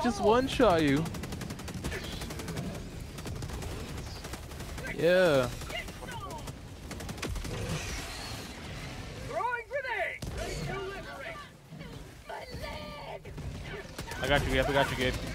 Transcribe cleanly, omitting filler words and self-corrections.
just one-shot you. Yeah. I got you, Gabe. I got you, Gabe.